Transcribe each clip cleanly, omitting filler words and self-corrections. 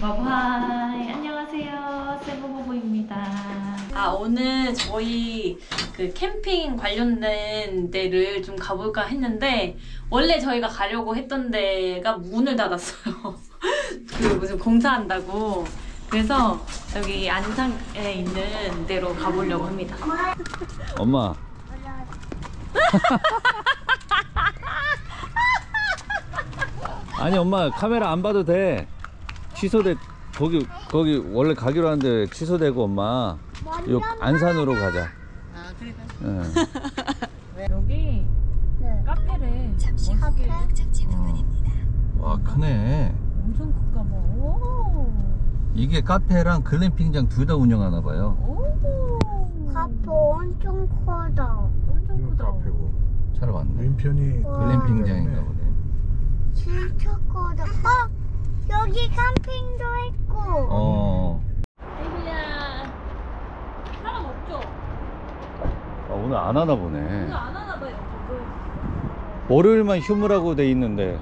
바바이 안녕하세요, 세부부부입니다. 오늘 저희 그 캠핑 관련된 데를 좀 가볼까 했는데 원래 저희가 가려고 했던 데가 문을 닫았어요. 그 무슨 공사한다고. 그래서 여기 안산에 있는 데로 가보려고 합니다. 엄마. 아니 엄마 카메라 안 봐도 돼. 취소돼. 거기 원래 가기로 하는데 취소되고 엄마 요 안산으로 가자. 아 그래. 응. 여기 카페를 잠시 후 목적지 부근입니다. 와 크네. 엄청 클까 봐. 오. 이게 카페랑 글램핑장 둘 다 운영하나 봐요. 오. 카페 엄청 커다. 엄청 크다. 잘 왔네. 왼편이 글램핑장인가 보네. 진짜 커다. 여기 캠핑도 있고. 애기야. 사람 없죠? 오늘 안 하나 보네. 오늘 안 하나 봐요. 월요일만 휴무라고 돼 있는데.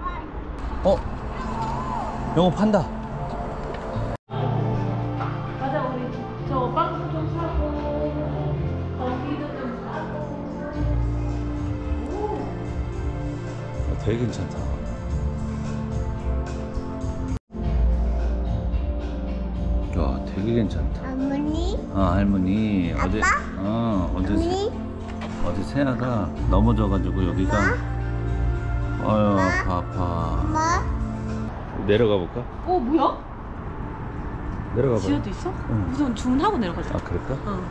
영어 판다. 맞아, 우리 저 빵도 좀 사고 거기도 좀 사고. 되게 괜찮다. 야, 되게 괜찮다. 할머니? 할머니. 아빠? 어제 언니? 세아가 넘어져가지고 여기가. 아유, 아파. 엄마? 내려가 볼까? 뭐야? 내려가 봐. 지하도 있어? 응. 우선 주문하고 내려가자. 그럴까? 응.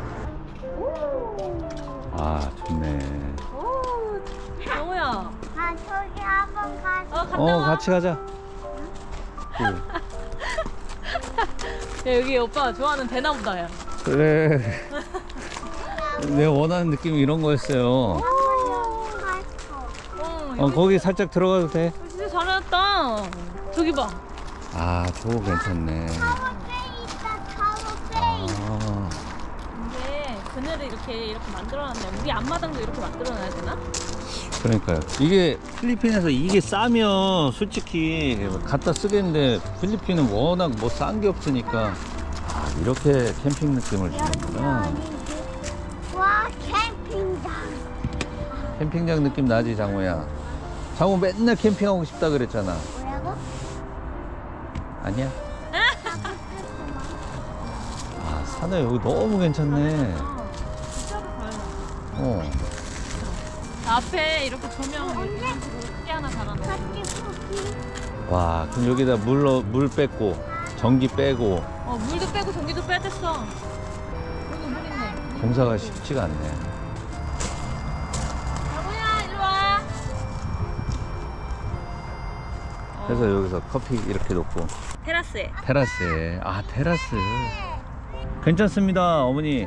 좋네. 오, 영호야. 저기 한번 가자. 갔다 와. 같이 가자. 야, 여기 오빠가 좋아하는 대나무다, 야. 그래. 내가 원하는 느낌이 이런 거였어요. 거기 살짝 들어가도 돼? 진짜 잘해놨다. 저기 봐. 저거 괜찮네. 근데 그늘을 이렇게 만들어놨네. 우리 앞마당도 이렇게 만들어놔야 되나? 그러니까요. 이게 필리핀에서 이게 싸면 솔직히 갖다 쓰겠는데 필리핀은 워낙 뭐 싼 게 없으니까 이렇게 캠핑 느낌을 주는구나. 와, 캠핑장. 캠핑장 느낌 나지 장호야? 장호 맨날 캠핑하고 싶다 그랬잖아. 뭐라고? 아니야? 산에 여기 너무 괜찮네. 진짜로 가요. 앞에 이렇게 조명 크게 하나 달아놓고. 어, 그럼 여기다 물 뺐고 전기 빼고 물도 빼고 전기도 빼댔어. 여기 물 있네. 공사가 쉽지가 않네. 여보야, 일로 와. 그래서 여기서 커피 이렇게 놓고 테라스에. 테라스에. 테라스 괜찮습니다 어머니.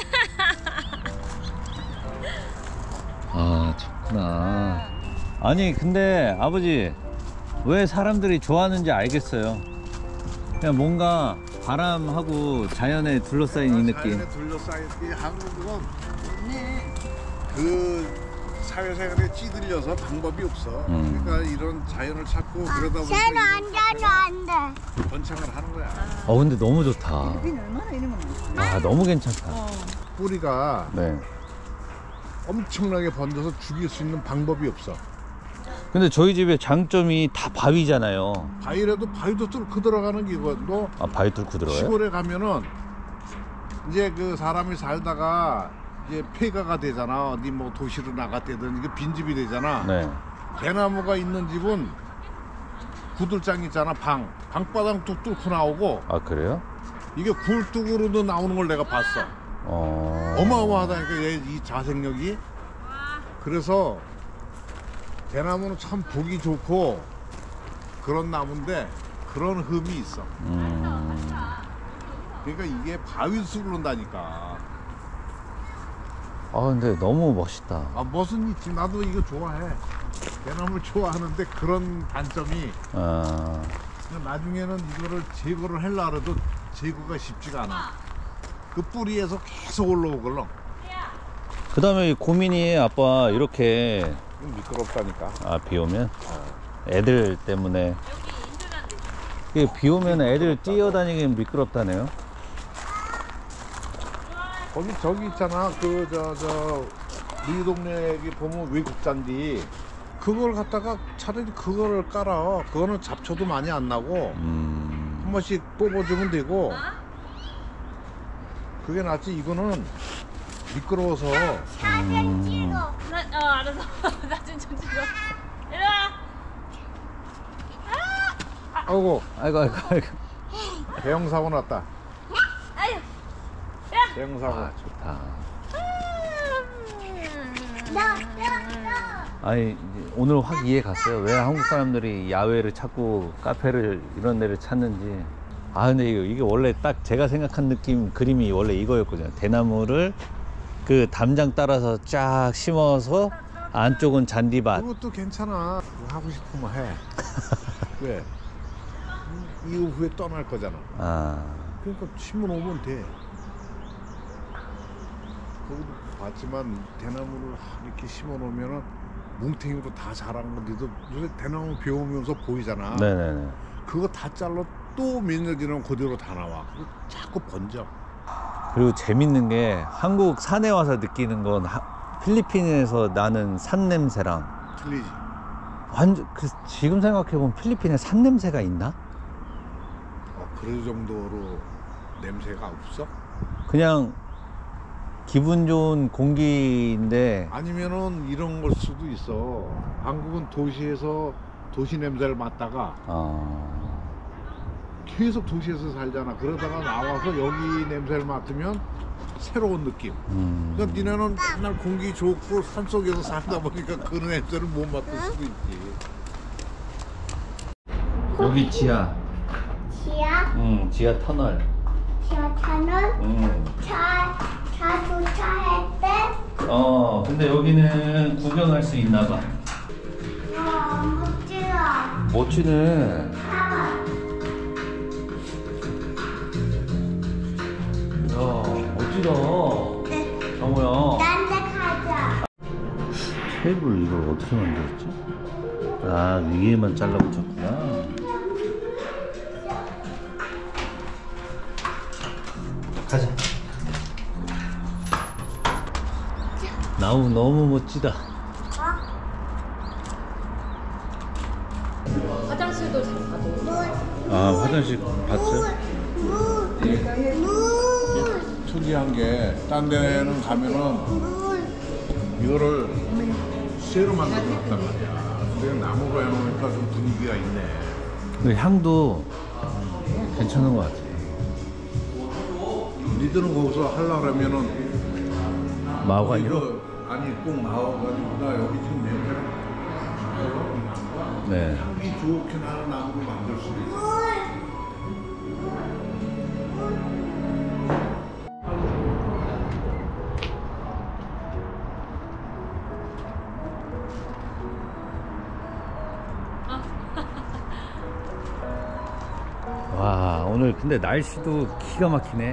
좋구나. 아니 근데 아버지 왜 사람들이 좋아하는지 알겠어요. 그냥 뭔가 바람하고 자연에 둘러싸인 이 느낌. 자연에 둘러싸인 이 한국은 그 사회생활에 찌들려서 방법이 없어. 그러니까 이런 자연을 찾고 그러다 보니까 쟤는 앉아도 안 돼. 번창을 하는 거야. 근데 너무 좋다. 너무 괜찮다. 뿌리가 네. 엄청나게 번져서 죽일 수 있는 방법이 없어. 근데 저희 집의 장점이 다 바위잖아요. 바위라도 바위도 뚫고 들어가는 기거도. 바위 뚫고 들어가요? 시골에 가면은 이제 그 사람이 살다가 이제 폐가가 되잖아. 어디 뭐 도시로 나갔대든 이게 빈집이 되잖아. 네. 대나무가 있는 집은 구들장 있잖아. 방바닥 뚝 뚫고 나오고. 그래요? 이게 굴뚝으로도 나오는 걸 내가 봤어. 어마어마하다니까 이 자생력이. 그래서 대나무는 참 보기 좋고 그런 나무인데 그런 흠이 있어. 그러니까 이게 바위숲을 온다니까. 근데 너무 멋있다. 멋은 있지. 나도 이거 좋아해. 대나무를 좋아하는데 그런 단점이 나중에는 이거를 제거를 하려고 해도 제거가 쉽지가 않아. 그 뿌리에서 계속 올라오걸렁. 그 다음에 고민이 아빠 이렇게 미끄럽다니까. 비 오면 애들 때문에 이게 비 오면 애들 뛰어다니기는 미끄럽다네요. 거기 저기 있잖아. 우리 동네 여기 보면 외국잔디. 그걸 갖다가 차라리 그거를 깔아. 그거는 잡초도 많이 안 나고 한 번씩 뽑아주면 되고. 그게 낫지. 이거는 미끄러워서. 사진 찍어. 알았어. 사진 좀 찍어. 이리와. 아이고 아이고. 대형 사고 났다. 아유. 대형 사고. 아, 좋다. 너. 아니, 오늘 확 이해 갔어요. 왜 한국 사람들이 야외를 찾고 카페를 이런 데를 찾는지. 아, 근데 이게 원래 딱 제가 생각한 느낌, 그림이 원래 이거였거든요. 대나무를 그 담장 따라서 쫙 심어서 안쪽은 잔디밭. 그것도 괜찮아. 하고 싶으면 해. 왜? 이후에 떠날 거잖아. 아, 그러니까 심어놓으면 돼. 거기도 봤지만 대나무를 이렇게 심어놓으면은 뭉탱이로 다 자란 건데도 요새 대나무 비 오면서 보이잖아. 네네네. 그거 다 잘라 또 몇 년 지나면 그대로 다 나와. 그거 자꾸 번져. 그리고 재밌는 게 한국 산에 와서 느끼는 건 필리핀에서 나는 산 냄새랑 틀리지. 완전 지금 생각해보면 필리핀에 산 냄새가 있나? 그럴 정도로 냄새가 없어? 그냥 기분 좋은 공기인데. 아니면은 이런 걸 수도 있어. 한국은 도시에서 도시 냄새를 맡다가 계속 도시에서 살잖아. 그러다가 나와서 여기 냄새를 맡으면 새로운 느낌. 그러니까 니네는 맨날 공기 좋고 산속에서 살다 보니까 그 냄새를 못 맡을 수도 있지. 여기 지하. 지하. 지하 터널. 지하 터널. 차 주차할 때. 근데 여기는 구경할 수 있나 봐. 못 찍어. 멋지네. 봐봐. 야, 멋지다. 정우야. 딴데 가자. 테이블 이걸 어떻게 만들었지? 아, 위에만 잘라붙였구나. 가자. 나무 너무 멋지다. 화장실도 잘 가도. 아, 화장실 봤어요? 특이한 게 딴 데는 가면은 이거를 쇠로 만들어놨단 말이야. 근데 나무로 해놓으니까 좀 분위기가 있네. 근데 향도 괜찮은 것 같아. 니들은 거기서 하려면은 마호가니로? 아니 꼭 나와가지고 나 여기 지금 냄새랑 네. 향기 좋게 나는 나무로 만들 수도 있어. 와, 오늘 근데 날씨도 기가 막히네.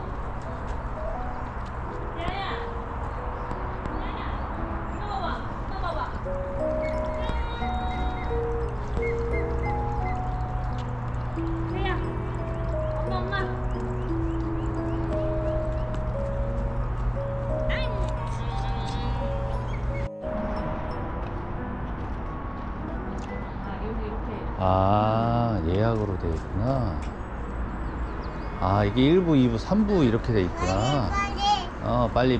아, 예약으로 되어 있구나. 아, 이게 1부, 2부, 3부 이렇게 되어 있구나. 빨리.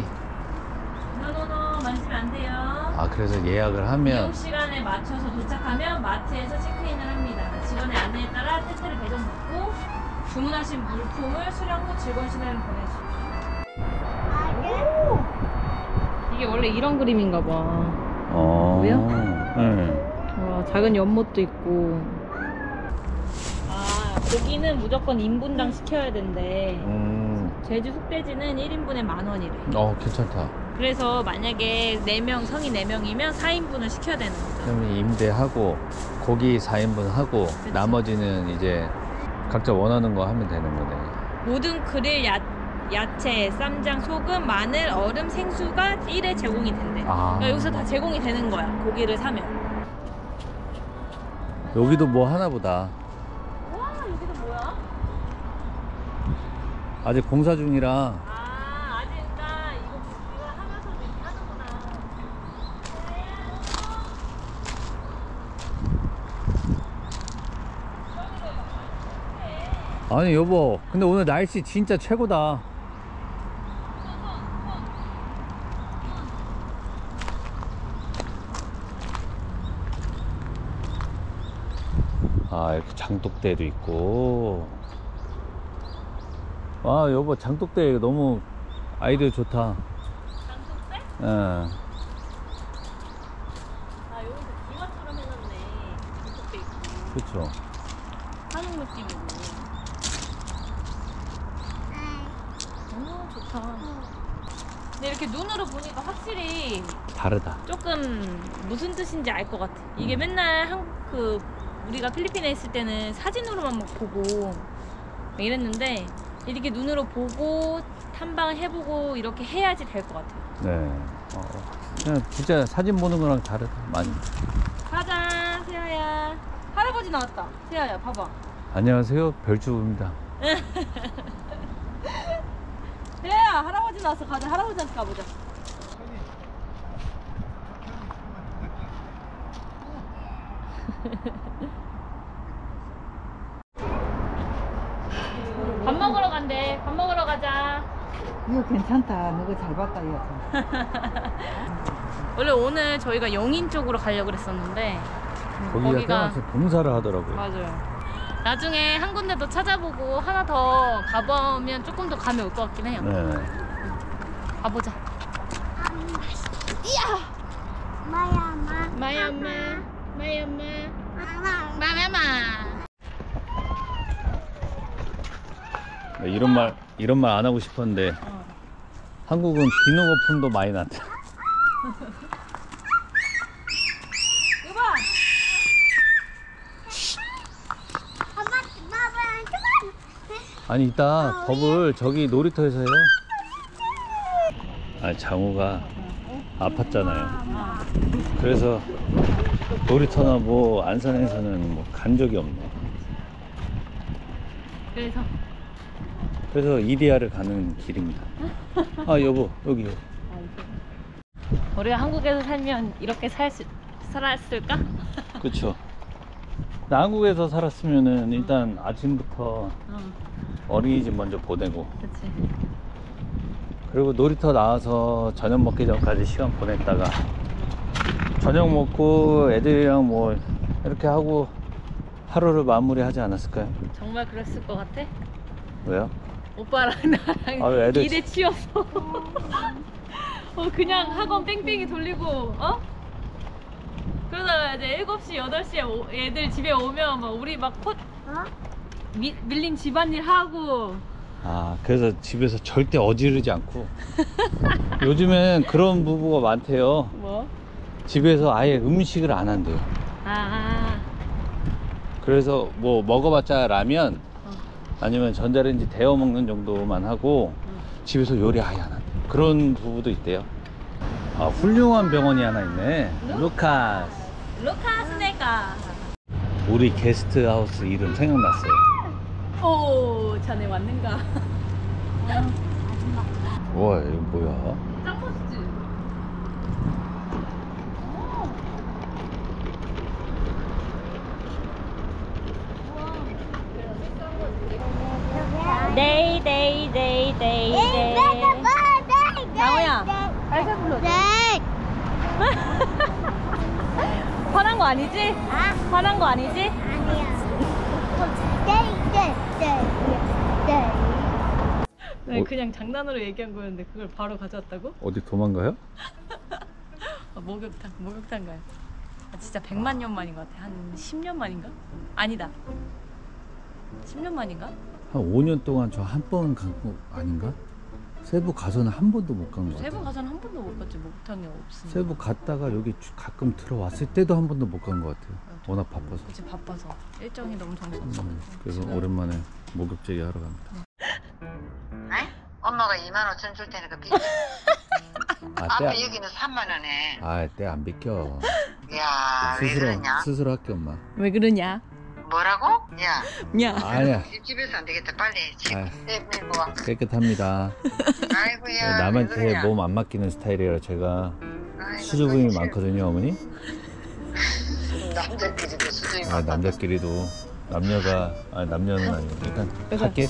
노노노 만지면 안 돼요. 아, 그래서 예약을 하면. 이용 시간에 맞춰서 도착하면 마트에서 체크인을 합니다. 직원의 안내에 따라 테트를 배정받고 주문하신 물품을 수령 후 즐거운 시간을 보내십시오. 이게 원래 이런 그림인가 봐. 뭐야? 네. 와, 작은 연못도 있고. 아, 고기는 무조건 인분당 시켜야 된대. 제주 흑돼지는 1인분에 10,000원이래. 괜찮다. 그래서 만약에 4명, 성이 4명이면 4인분을 시켜야 되는 거죠. 그러면 임대하고 고기 4인분 하고 그치. 나머지는 이제 각자 원하는 거 하면 되는 거네. 모든 그릴 야채, 쌈장, 소금, 마늘, 얼음, 생수가 1회 제공이 된대. 아. 그러니까 여기서 다 제공이 되는 거야, 고기를 사면. 여기도 뭐 하나 보다. 아직 공사 중이라. 아직 나 이거 하면서도 이렇게 하는구나. 아니 여보, 근데 오늘 날씨 진짜 최고다. 아, 이렇게 장독대도 있고. 아 여보, 장독대 너무 아이디어 좋다. 장독대? 예. 아 여기서 기와처럼 해놨네. 장독대 있고. 그쵸. 한옥 느낌이고. 오 좋다. 근데 이렇게 눈으로 보니까 확실히 다르다. 조금 무슨 뜻인지 알 것 같아. 이게 맨날 우리가 필리핀에 있을 때는 사진으로만 막 보고 막 이랬는데 이렇게 눈으로 보고 탐방을 해보고 이렇게 해야지 될 것 같아요. 네. 그냥 진짜 사진 보는 거랑 다르다. 많이. 가자, 세아야. 할아버지 나왔다. 세아야, 봐봐. 안녕하세요, 별주부입니다. 세아야, 할아버지 나왔어. 가자, 할아버지한테 가보자. 밥 먹으러 간대. 밥 먹으러 가자. 이거 괜찮다. 너가 잘 봤다, 이거. 원래 오늘 저희가 영인 쪽으로 가려고 그랬었는데 거기가 때마침 봉사를 하더라고요. 맞아요. 나중에 한 군데 더 찾아보고 하나 더 가보면 조금 더 감이 올 것 같긴 해요. 네. 가보자. 마야마. 마야마, 마야마, 마마. 마야마. 네, 이런 말 안 하고 싶었는데 한국은 비누 거품도 많이 났다. 이거 봐. 아니 이따 법을 저기 놀이터에서 해요. 아니 장우가 아팠잖아요. 그래서 놀이터나 뭐 안산에서는 뭐 간 적이 없네. 그래서 이디야를 가는 길입니다. 아 여보, 여기. 우리가 한국에서 살면 이렇게 살았을까? 그쵸. 나 한국에서 살았으면은 일단 아침부터 어린이집 먼저 보내고, 그치. 그리고 놀이터 나와서 저녁 먹기 전까지 시간 보냈다가 저녁 먹고 애들이랑 뭐 이렇게 하고 하루를 마무리하지 않았을까요? 정말 그랬을 것 같아? 왜요? 오빠랑 나랑 아, 애들 일에 치여서 그냥 학원 뺑뺑이 돌리고 그러다가 이제 7시, 8시에 애들 집에 오면 막 우리 막 밀린 집안일 하고. 아, 그래서 집에서 절대 어지르지 않고. 요즘엔 그런 부부가 많대요. 뭐? 집에서 아예 음식을 안 한대요. 그래서 뭐 먹어봤자 라면 아니면 전자레인지 데워 먹는 정도만 하고 집에서 요리 아예 안 한대요. 그런 부부도 있대요. 아, 훌륭한 병원이 하나 있네. 루카스. 루카스네가. 우리 게스트하우스 이름 생각났어요. 오, 자네 왔는가? 와, 이거 뭐야? 짱 멋있지? 데이. 장우야, 빨리 불러. 네. 화난 거 아니지? 화난 거 아니지? 네, 그냥 장난으로 얘기한 거였는데 그걸 바로 가져왔다고? 어디 도망가요? 목욕탕 가요. 진짜 100만 년 만인 것 같아. 한 10년 만인가? 아니다. 10년 만인가? 한 5년 동안 저 한 번 간 거 아닌가? 세부 가서는 한 번도 못 간 거 같아요. 세부 가서는 한 번도 못 갔지. 목욕탕이 없으니까. 세부 갔다가 여기 가끔 들어왔을 때도 한 번도 못 간 것 같아요. 워낙 바빠서. 그치, 바빠서. 일정이 너무 정신없어. 그래서 오랜만에 목욕제기 하러 갑니다. 엄마가 2만 5천 줄 테니까 비. 아, 아빠 때, 여기는 3만 원에. 때 안 비켜. 야, 왜 그러냐? 스스로 할게, 엄마. 왜 그러냐? 뭐라고? 야, 미안. 아니야. 집에서 안 되겠다. 빨리 집 아유. 밀고 와. 깨끗합니다. 아이고야. 남한테 몸 안 맡기는 스타일이라 제가 아이고, 수줍음이 그렇지. 많거든요, 어머니. 남자끼리도 수준이 아, 남자끼리도 남녀가 남녀는 아니고 일단 갈게.